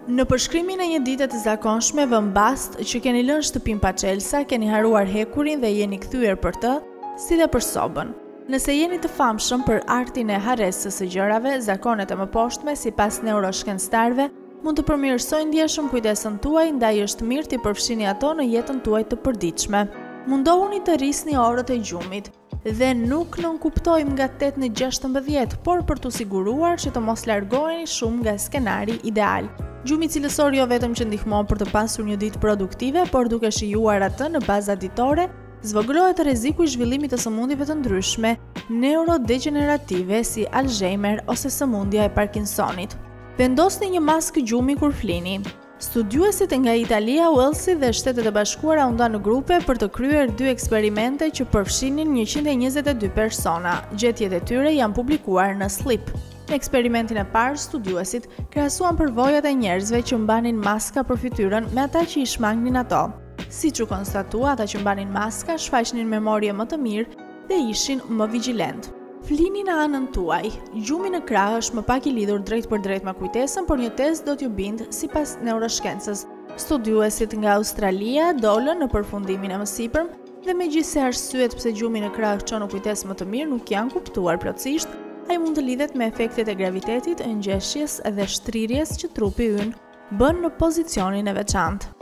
Në përshkrimin e një dite të zakonshme vëmë bast që keni lënë shtëpinë pa çelësa, keni harruar hekurin dhe jeni kthyer për të, si dhe për sobën. Nëse jeni të famshëm për artin e harresës së gjërave, zakonet e mëposhtme, sipas neuroshkencëtarëve, mund të përmirësojnë ndjeshëm kujtesën tuaj, ndaj është mirë t'i përfshini ato në jetën tuaj të përditshme. Mundohuni të rrisni orët e gjumit dhe nuk nënkuptojmë nga 8 në 16, por për t'u siguruar që të mos largoheni shumë nga skenari ideal. Gjumi cilësor jo vetëm që ndihmon për të pasur një ditë produktive, por duke shijuar atë në baza ditore, zvogëlohet rreziku i zhvillimit të sëmundjeve të ndryshme neurodegenerative si Alzheimer ose sëmundja e Parkinsonit. Vendosni një maskë gjumi kur flini. Studiuesit nga Italia, Walesi dhe Shtetet e Bashkuara u ndanë në grupe për të kryer 2 eksperimente që përfshinin 122 persona. Gjetjet e tyre janë publikuar në Sleep. Në eksperimentin e parë, studiuesit krahasuan përvojat e njerëzve që mbanin maska për fytyrën me ata që i shmangnin ato. Siç u konstatua, ata që mbanin maska shfaqnin memorie më të mirë dhe ishin më vigjilent. Flini në anën tuaj. Gjumi në krah është më pak i lidhur drejt për drejt me kujtesën, por një test do t'ju bindë sipas neuroshkencës. Studiuesit nga Australia dolën në përfundimin e mësipërm dhe megjithëse arsyet pse gjumi në krah çon në kujtesë më të mirë nuk janë kuptuar plotësisht, ai mund të lidhet me efektet e gravitetit, ngjeshjes dhe shtrirjes që trupi ynë bën në pozicionin e veçantë.